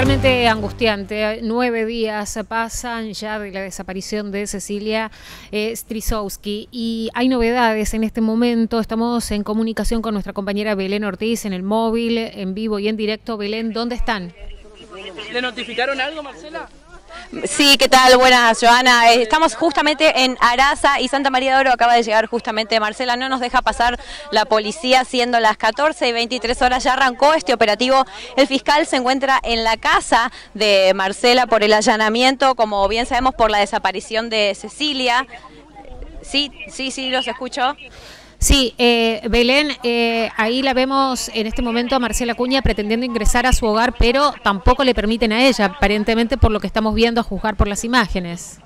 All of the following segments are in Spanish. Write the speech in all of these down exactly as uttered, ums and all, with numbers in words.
Realmente angustiante. Nueve días pasan ya de la desaparición de Cecilia eh, Strisowski y hay novedades en este momento. Estamos en comunicación con nuestra compañera Belén Ortiz en el móvil, en vivo y en directo. Belén, ¿dónde están? ¿Le notificaron algo, Marcela? Sí, ¿qué tal? Buenas, Joana. Estamos justamente en Araza y Santa María de Oro. Acaba de llegar justamente Marcela. No nos deja pasar la policía, siendo las catorce y veintitrés horas. Ya arrancó este operativo. El fiscal se encuentra en la casa de Marcela por el allanamiento, como bien sabemos, por la desaparición de Cecilia. Sí, sí, sí, los escucho. Sí, eh, Belén, eh, ahí la vemos en este momento a Marcela Acuña pretendiendo ingresar a su hogar, pero tampoco le permiten a ella, aparentemente por lo que estamos viendo a juzgar por las imágenes.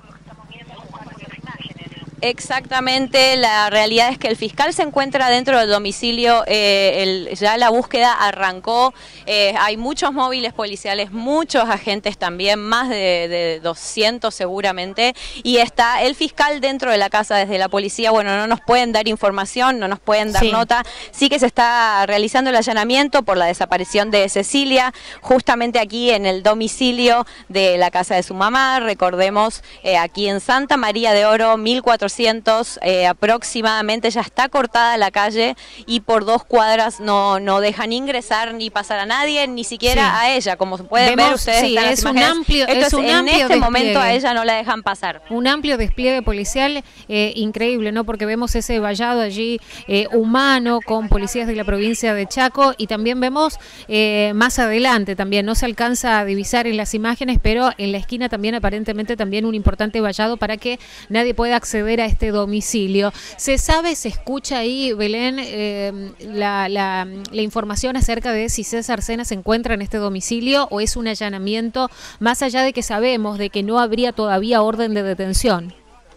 Exactamente, la realidad es que el fiscal se encuentra dentro del domicilio, eh, el, ya la búsqueda arrancó, eh, hay muchos móviles policiales, muchos agentes también, más de, de doscientos seguramente, y está el fiscal dentro de la casa desde la policía. Bueno, no nos pueden dar información, no nos pueden dar sí. nota, sí que se está realizando el allanamiento por la desaparición de Cecilia, justamente aquí en el domicilio de la casa de su mamá, recordemos, eh, aquí en Santa María de Oro, mil cuatrocientos Eh, aproximadamente, ya está cortada la calle y por dos cuadras no, no dejan ingresar ni pasar a nadie, ni siquiera sí. a ella, como pueden Vemos, ver ustedes. Sí, es un amplio, Esto es un en amplio este despliegue. momento a ella no la dejan pasar. Un amplio despliegue policial eh, increíble, ¿no? Porque vemos ese vallado allí eh, humano con policías de la provincia de Chaco y también vemos eh, más adelante también, no se alcanza a divisar en las imágenes, pero en la esquina también aparentemente también un importante vallado para que nadie pueda acceder a este domicilio. ¿Se sabe, se escucha ahí, Belén, eh, la, la, la información acerca de si César Sena se encuentra en este domicilio o es un allanamiento, más allá de que sabemos de que no habría todavía orden de detención?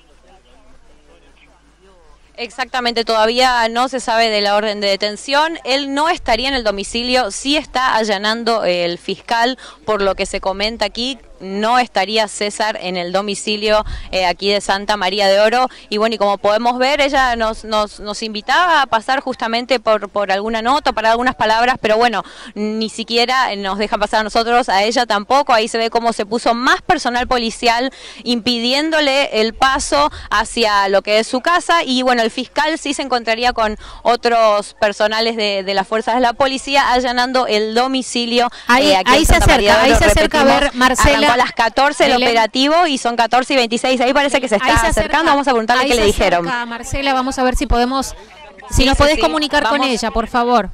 Exactamente, todavía no se sabe de la orden de detención. Él no estaría en el domicilio, sí está allanando el fiscal, por lo que se comenta aquí. No estaría César en el domicilio eh, aquí de Santa María de Oro. Y bueno, y como podemos ver, ella nos, nos, nos invitaba a pasar justamente por, por alguna nota, para algunas palabras, pero bueno, ni siquiera nos deja pasar a nosotros, a ella tampoco. Ahí se ve cómo se puso más personal policial impidiéndole el paso hacia lo que es su casa. Y bueno, el fiscal sí se encontraría con otros personales de, de las fuerzas de la policía allanando el domicilio. Ahí, eh, aquí ahí se acerca, ahí se acerca a ver, Marcela. A las catorce el operativo y son catorce y veintiséis, ahí parece que se está se acercando, vamos a preguntarle qué le dijeron. Acerca, Marcela, vamos a ver si podemos, si sí, nos sí, podés sí. comunicar vamos. con ella, por favor.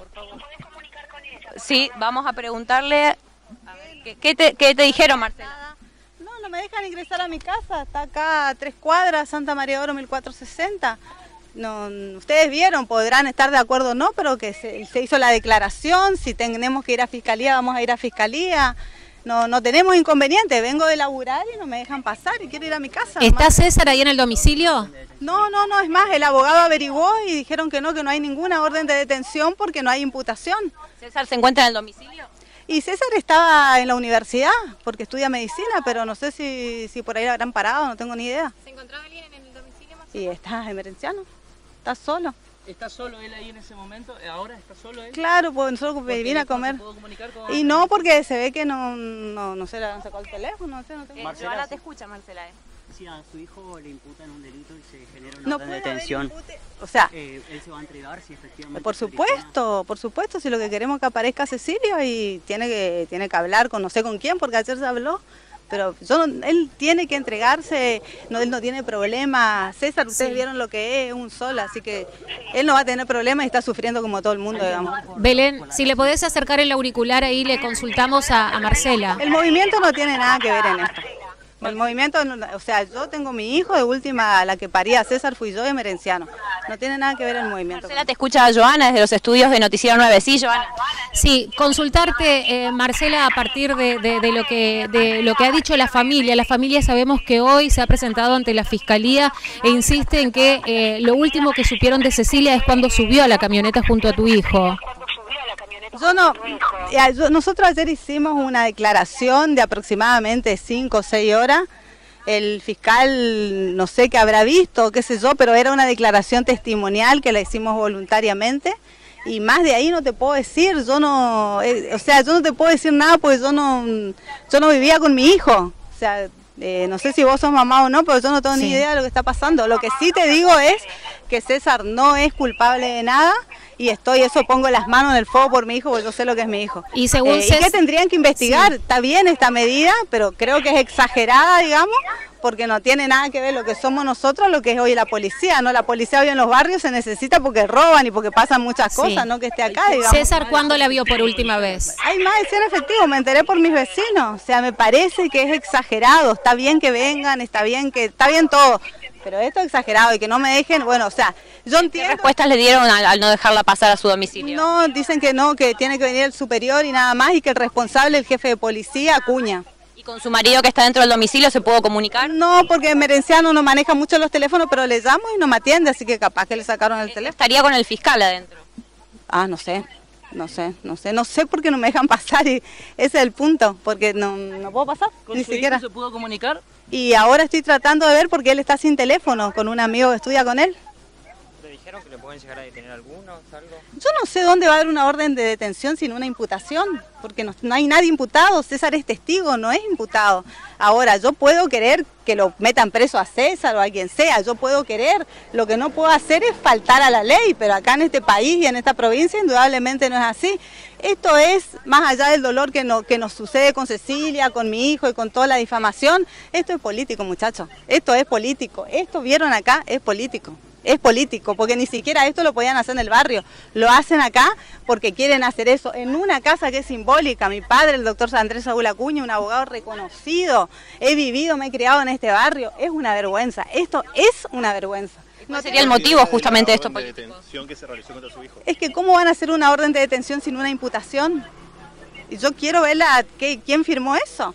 Sí, vamos a preguntarle, ¿qué, qué, te, qué te dijeron, Marcela? No, no me dejan ingresar a mi casa, está acá a tres cuadras, Santa María de Oro mil cuatrocientos sesenta. No, ustedes vieron, podrán estar de acuerdo o no, pero que se, se hizo la declaración, si tenemos que ir a fiscalía, vamos a ir a fiscalía. No, no tenemos inconveniente, vengo de laburar y no me dejan pasar y quiero ir a mi casa. ¿Está nomás. César ahí en el domicilio? No, no, no, es más, el abogado averiguó y dijeron que no, que no hay ninguna orden de detención porque no hay imputación. ¿César se encuentra en el domicilio? Y César estaba en la universidad porque estudia medicina, pero no sé si, si por ahí lo habrán parado, no tengo ni idea. ¿Se encontraba alguien en el domicilio, Marcela? Y está emerenciano, está solo. ¿Está solo él ahí en ese momento? ¿Ahora está solo él? Claro, pues nosotros vine a comer. ¿Se pudo comunicar con... Y no, porque se ve que no, no, no se le han sacado el teléfono, no sé, no tengo... Eh, Marcela, Joana te escucha, Marcela. Eh. Si a su hijo le imputan un delito y se genera una No orden de puede haber detención, impute. O sea, eh, ¿él se va a entregar si efectivamente... por se origina? supuesto, por supuesto, si lo que queremos es que aparezca Cecilia y tiene que, tiene que hablar con no sé con quién, porque ayer se habló. Pero yo no, él tiene que entregarse, no, él no tiene problema. César, ustedes sí. vieron lo que es, un sol, así que él no va a tener problema y está sufriendo como todo el mundo, digamos. Belén, si le podés acercar el auricular ahí, le consultamos a, a Marcela. El movimiento no tiene nada que ver en esto. El movimiento, o sea, yo tengo mi hijo, de última, la que paría a César fui yo, emerenciano. No tiene nada que ver el movimiento. Marcela, te escucha Joana desde los estudios de Noticiero nueve, ¿sí, Joana? Sí, consultarte, eh, Marcela, a partir de, de, de, lo que, de lo que ha dicho la familia. La familia sabemos que hoy se ha presentado ante la Fiscalía e insiste en que eh, lo último que supieron de Cecilia es cuando subió a la camioneta junto a tu hijo. Yo no, yo, nosotros ayer hicimos una declaración de aproximadamente cinco o seis horas. El fiscal no sé qué habrá visto, qué sé yo, pero era una declaración testimonial que la hicimos voluntariamente. Y más de ahí no te puedo decir, yo no, eh, o sea, yo no te puedo decir nada porque yo no, yo no vivía con mi hijo. O sea, eh, no sé si vos sos mamá o no, pero yo no tengo Sí. ni idea de lo que está pasando. Lo que sí te digo es que César no es culpable de nada y estoy, eso pongo las manos en el fuego por mi hijo porque yo sé lo que es mi hijo. Y según Eh, ¿y Cés- qué tendrían que investigar? Sí. Está bien esta medida, pero creo que es exagerada, digamos, porque no tiene nada que ver lo que somos nosotros, lo que es hoy la policía, ¿no? La policía hoy en los barrios se necesita porque roban y porque pasan muchas Sí. cosas, no que esté acá, digamos. César, ¿cuándo la vio por última vez? Hay más de cien efectivos, me enteré por mis vecinos, o sea, me parece que es exagerado, está bien que vengan, está bien que, está bien todo, pero esto es exagerado y que no me dejen, bueno, o sea, yo ¿Qué entiendo... respuestas le dieron al, al no dejarla pasar a su domicilio? No, dicen que no, que tiene que venir el superior y nada más y que el responsable, el jefe de policía, Acuña. ¿Y con su marido que está dentro del domicilio se pudo comunicar? No, porque Merenciano no maneja mucho los teléfonos, pero le llamo y no me atiende, así que capaz que le sacaron el teléfono. Estaría con el fiscal adentro. Ah, no sé, no sé, no sé, no sé por qué no me dejan pasar y ese es el punto, porque no, no puedo pasar, ¿Con ni su siquiera. hijo se pudo comunicar? Y ahora estoy tratando de ver porque él está sin teléfono, con un amigo que estudia con él. ¿Le dijeron que le pueden llegar a detener algunos, algo? Yo no sé dónde va a haber una orden de detención sin una imputación, porque no, no hay nadie imputado, César es testigo, no es imputado. Ahora, yo puedo querer que lo metan preso a César o a quien sea, yo puedo querer, lo que no puedo hacer es faltar a la ley, pero acá en este país y en esta provincia indudablemente no es así. Esto es, más allá del dolor que, no, que nos sucede con Cecilia, con mi hijo y con toda la difamación, esto es político, muchachos, esto es político, esto vieron acá, es político. Es político, porque ni siquiera esto lo podían hacer en el barrio, lo hacen acá porque quieren hacer eso, en una casa que es simbólica. Mi padre, el doctor Andrés Saúl Acuña, un abogado reconocido, he vivido, me he criado en este barrio, es una vergüenza, esto es una vergüenza. ¿Cuál sería el motivo justamente de esto? de detención que se realizó contra su hijo? Es que ¿cómo van a hacer una orden de detención sin una imputación? Y yo quiero ver la, ¿qué, quién firmó eso.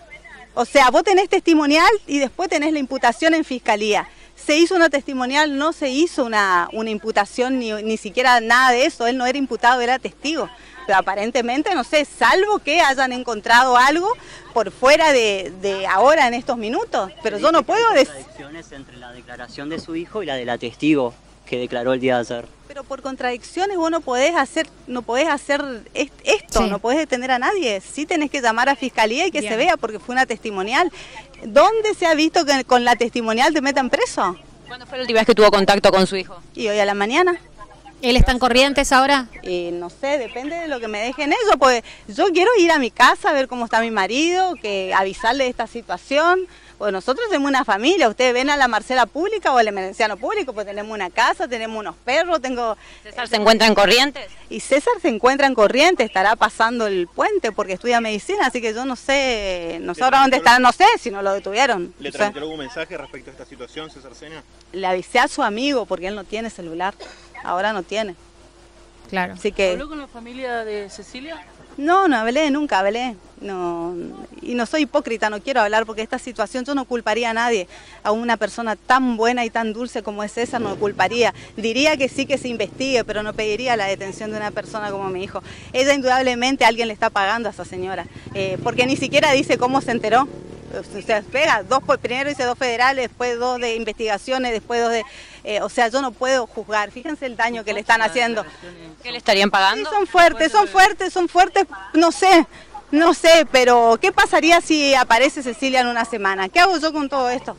O sea, vos tenés testimonial y después tenés la imputación en fiscalía. Se hizo una testimonial, no se hizo una, una imputación, ni, ni siquiera nada de eso. Él no era imputado, era testigo. Pero aparentemente, no sé, salvo que hayan encontrado algo por fuera de, de ahora en estos minutos. Pero yo no puedo decir... Contradicciones entre la declaración de su hijo y la de la testigo que declaró el día de ayer. Pero por contradicciones vos no podés hacer, no podés hacer est- esto, Sí. no podés detener a nadie. Sí tenés que llamar a fiscalía y que Bien. se vea porque fue una testimonial. ¿Dónde se ha visto que con la testimonial te metan preso? ¿Cuándo fue la última vez que tuvo contacto con su hijo? Y hoy a la mañana. ¿Él está en Corrientes ahora? Y no sé, depende de lo que me dejen ellos, pues yo quiero ir a mi casa a ver cómo está mi marido, que avisarle de esta situación. Pues nosotros tenemos una familia, ustedes ven a la Marcela pública o al Emerenciano público, pues tenemos una casa, tenemos unos perros, tengo... ¿César se encuentra en Corrientes? Y César se encuentra en Corrientes, estará pasando el puente porque estudia medicina, así que yo no sé, no sé ahora dónde estará, no sé si no lo detuvieron. ¿Le no sé. transmitió algún mensaje respecto a esta situación, César Sena? Le avisé a su amigo porque él no tiene celular, ahora no tiene. Claro. Así que... ¿Habló con la familia de Cecilia? No, no hablé, nunca hablé. No, y no soy hipócrita, no quiero hablar porque esta situación yo no culparía a nadie. A una persona tan buena y tan dulce como es César no culparía. Diría que sí que se investigue, pero no pediría la detención de una persona como mi hijo. Ella indudablemente alguien le está pagando a esa señora, eh, porque ni siquiera dice cómo se enteró. O sea, pega, dos, primero dice dos federales, después dos de investigaciones, después dos de... Eh, o sea, yo no puedo juzgar. Fíjense el daño que le están haciendo. ¿Qué le estarían Sí, pagando? son fuertes, son fuertes, son fuertes, no sé, no sé, pero ¿qué pasaría si aparece Cecilia en una semana? ¿Qué hago yo con todo esto?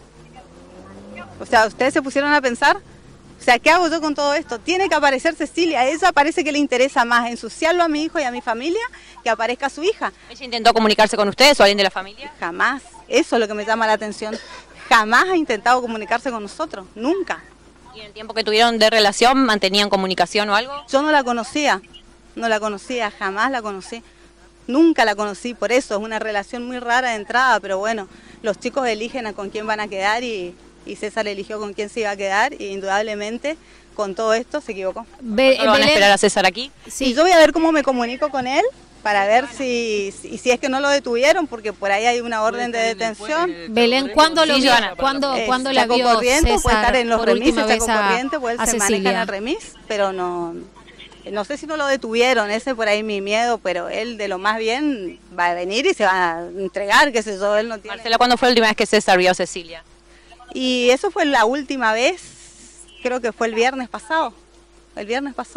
O sea, ¿ustedes se pusieron a pensar? O sea, ¿qué hago yo con todo esto? Tiene que aparecer Cecilia, a ella parece que le interesa más ensuciarlo a mi hijo y a mi familia que aparezca su hija. ¿Ella intentó comunicarse con ustedes o alguien de la familia? Jamás, eso es lo que me llama la atención, jamás ha intentado comunicarse con nosotros, nunca. ¿Y en el tiempo que tuvieron de relación mantenían comunicación o algo? Yo no la conocía, no la conocía, jamás la conocí. Nunca la conocí, por eso es una relación muy rara de entrada, pero bueno, los chicos eligen a con quién van a quedar y, y César eligió con quién se iba a quedar y indudablemente con todo esto se equivocó. Be- ¿No lo van a Belén- esperar a César aquí? Y Sí, yo voy a ver cómo me comunico con él para ver si, si, si es que no lo detuvieron, porque por ahí hay una orden de detención. Belén, ¿cuándo lo Sí, vio? Joana. ¿Cuándo, Eh, ¿cuándo la Chaco vio Corrientes, puede César estar en los por remises, última Chaco vez a, Corrientes, pues él a se maneja en Cecilia? el remis, pero no, no sé si no lo detuvieron, ese por ahí mi miedo, pero él de lo más bien va a venir y se va a entregar, qué sé yo, él no tiene... Marcela, ¿cuándo fue la última vez que César vio a Cecilia? Y eso fue la última vez, creo que fue el viernes pasado, el viernes pasado.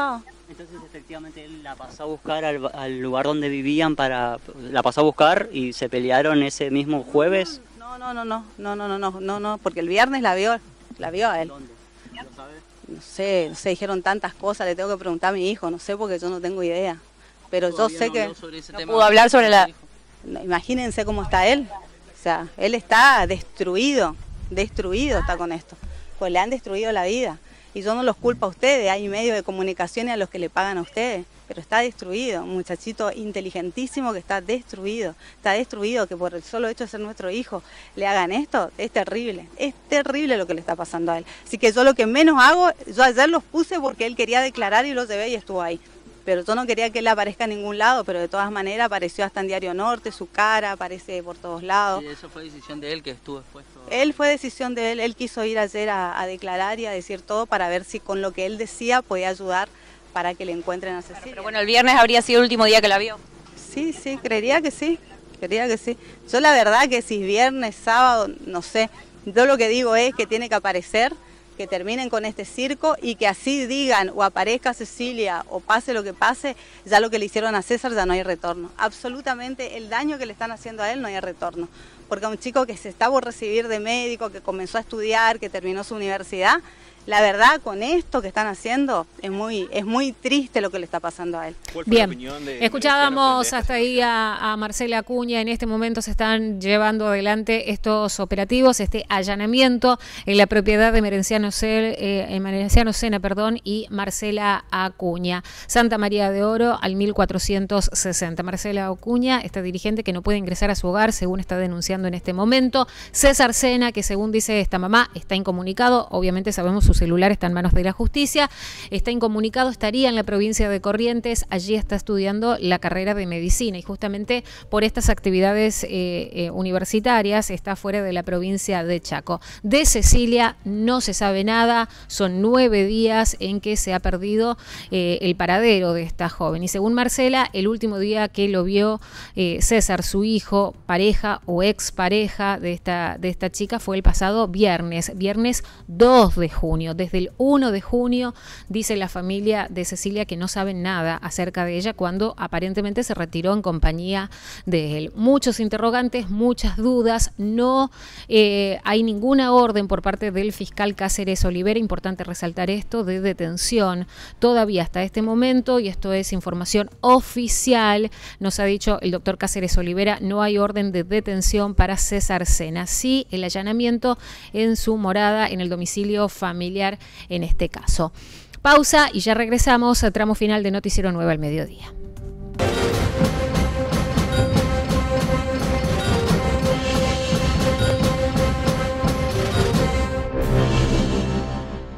Entonces efectivamente él la pasó a buscar al, al lugar donde vivían para la pasó a buscar y se pelearon ese mismo jueves. No, no, no, no, no, no, no, no, no, no, porque el viernes la vio, la vio a él. ¿Dónde? ¿Lo sabes? No sé, no sé, dijeron tantas cosas, le tengo que preguntar a mi hijo, no sé porque yo no tengo idea. Pero yo sé que... No pudo hablar sobre la... No, imagínense cómo está él. O sea, él está destruido, destruido está con esto. Pues le han destruido la vida. Y yo no los culpo a ustedes, hay medios de comunicación a los que le pagan a ustedes. Pero está destruido, un muchachito inteligentísimo que está destruido. Está destruido, que por el solo hecho de ser nuestro hijo le hagan esto, es terrible. Es terrible lo que le está pasando a él. Así que yo lo que menos hago, yo ayer los puse porque él quería declarar y lo llevé y estuvo ahí. Pero yo no quería que él aparezca en ningún lado, pero de todas maneras apareció hasta en Diario Norte, su cara aparece por todos lados. ¿Y eso fue decisión de él que estuvo expuesto? Él fue decisión de él, él quiso ir ayer a, a declarar y a decir todo para ver si con lo que él decía podía ayudar para que le encuentren a Cecilia. Pero bueno, el viernes habría sido el último día que la vio. Sí, sí, creería que sí, creería que sí. Yo la verdad que si viernes, sábado, no sé, yo lo que digo es que tiene que aparecer, que terminen con este circo y que así digan o aparezca Cecilia o pase lo que pase, ya lo que le hicieron a César ya no hay retorno. Absolutamente el daño que le están haciendo a él no hay retorno. Porque a un chico que se está por recibir de médico, que comenzó a estudiar, que terminó su universidad, la verdad con esto que están haciendo es muy, es muy triste lo que le está pasando a él. Bien, escuchábamos hasta ahí a, a Marcela Acuña. En este momento se están llevando adelante estos operativos, este allanamiento en la propiedad de Merenciano, Cel, eh, Merenciano Sena perdón, y Marcela Acuña. Santa María de Oro al mil cuatrocientos sesenta. Marcela Acuña, esta dirigente que no puede ingresar a su hogar, según está denunciando en este momento. César Sena, que según dice esta mamá, está incomunicado. Obviamente sabemos su celular está en manos de la justicia, está incomunicado, estaría en la provincia de Corrientes, allí está estudiando la carrera de medicina y justamente por estas actividades eh, eh, universitarias está fuera de la provincia de Chaco. De Cecilia no se sabe nada, son nueve días en que se ha perdido eh, el paradero de esta joven y según Marcela, el último día que lo vio eh, César, su hijo, pareja o expareja de esta, de esta chica fue el pasado viernes, viernes dos de junio. Desde el uno de junio dice la familia de Cecilia que no saben nada acerca de ella cuando aparentemente se retiró en compañía de él. Muchos interrogantes, muchas dudas, no eh, hay ninguna orden por parte del fiscal Cáceres Olivera, importante resaltar esto, de detención todavía hasta este momento y esto es información oficial, nos ha dicho el doctor Cáceres Olivera, no hay orden de detención para César Sena, sí el allanamiento en su morada en el domicilio familiar en este caso. Pausa y ya regresamos al tramo final de Noticiero nueve al mediodía.